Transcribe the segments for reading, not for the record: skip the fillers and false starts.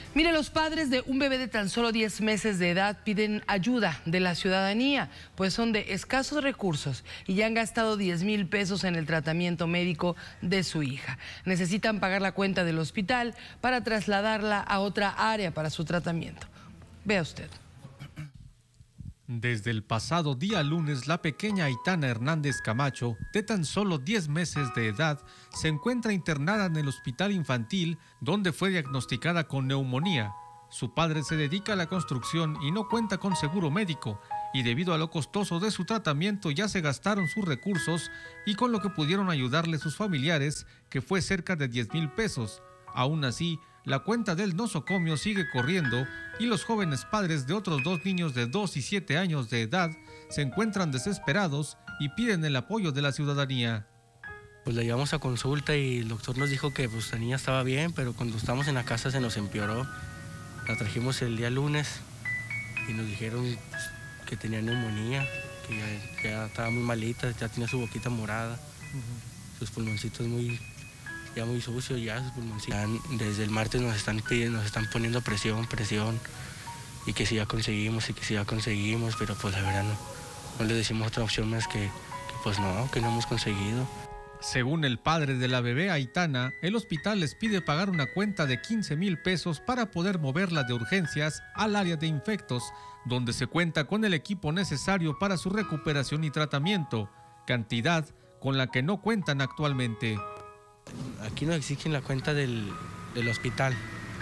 Mire, los padres de un bebé de tan solo 10 meses de edad piden ayuda de la ciudadanía, pues son de escasos recursos y ya han gastado 10,000 pesos en el tratamiento médico de su hija. Necesitan pagar la cuenta del hospital para trasladarla a otra área para su tratamiento. Vea usted. Desde el pasado día lunes, la pequeña Aitana Hernández Camacho, de tan solo 10 meses de edad, se encuentra internada en el hospital infantil, donde fue diagnosticada con neumonía. Su padre se dedica a la construcción y no cuenta con seguro médico, y debido a lo costoso de su tratamiento ya se gastaron sus recursos y con lo que pudieron ayudarle sus familiares, que fue cerca de 10,000 pesos. Aún así, la cuenta del nosocomio sigue corriendo y los jóvenes padres de otros 2 niños de 2 y 7 años de edad se encuentran desesperados y piden el apoyo de la ciudadanía. Pues la llevamos a consulta y el doctor nos dijo que pues, la niña estaba bien, pero cuando estábamos en la casa se nos empeoró. La trajimos el día lunes y nos dijeron pues, que tenía neumonía, que ya estaba muy malita, ya tenía su boquita morada, sus pulmoncitos muy sucios, ya sus pulmoncitos. Desde el martes nos están poniendo presión, y que si ya conseguimos, pero pues la verdad no les decimos otra opción más que no hemos conseguido. Según el padre de la bebé Aitana, el hospital les pide pagar una cuenta de 15,000 pesos para poder moverla de urgencias al área de infectos, donde se cuenta con el equipo necesario para su recuperación y tratamiento, cantidad con la que no cuentan actualmente. Aquí nos exigen la cuenta del hospital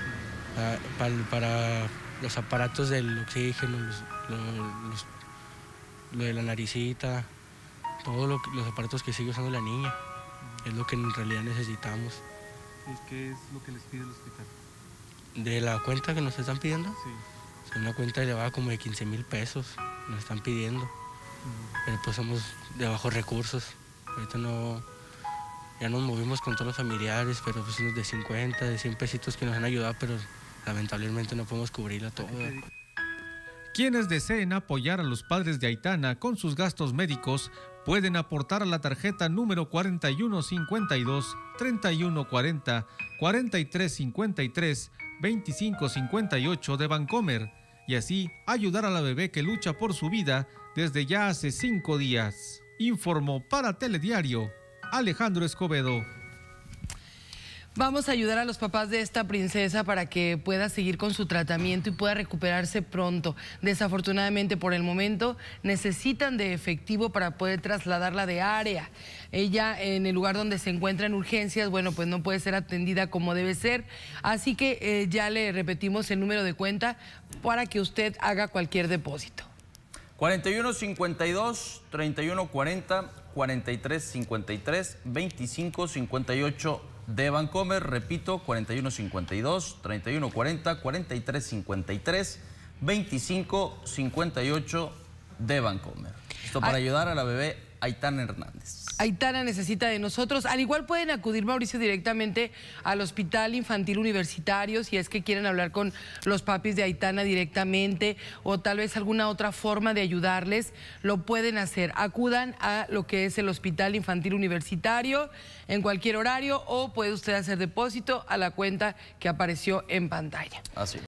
para los aparatos del oxígeno, lo de la naricita, todos los aparatos que sigue usando la niña. Es lo que en realidad necesitamos. ¿Qué es lo que les pide el hospital? De la cuenta que nos están pidiendo, sí. Es una cuenta elevada como de 15,000 pesos, nos están pidiendo. Pero pues somos de bajos recursos. Ahorita ya nos movimos con todos los familiares, pero pues unos de 50, de 100 pesitos que nos han ayudado, pero lamentablemente no podemos cubrirla todo. Quienes deseen apoyar a los padres de Aitana con sus gastos médicos pueden aportar a la tarjeta número 4152 3140 4353 2558 de Bancomer y así ayudar a la bebé que lucha por su vida desde ya hace 5 días. Informó para Telediario Alejandro Escobedo. Vamos a ayudar a los papás de esta princesa para que pueda seguir con su tratamiento y pueda recuperarse pronto. Desafortunadamente, por el momento, necesitan de efectivo para poder trasladarla de área. Ella, en el lugar donde se encuentra en urgencias, bueno, pues no puede ser atendida como debe ser. Así que ya le repetimos el número de cuenta para que usted haga cualquier depósito. 4152 3140 4353 2558 de Bancomer. Repito, 4152 3140 4353 2558 de Bancomer. Esto para ayudar a la bebé Aitana Hernández. Aitana necesita de nosotros. Al igual pueden acudir, Mauricio, directamente al Hospital Infantil Universitario si es que quieren hablar con los papis de Aitana directamente o tal vez alguna otra forma de ayudarles. Lo pueden hacer. Acudan a lo que es el Hospital Infantil Universitario en cualquier horario o puede usted hacer depósito a la cuenta que apareció en pantalla. Así.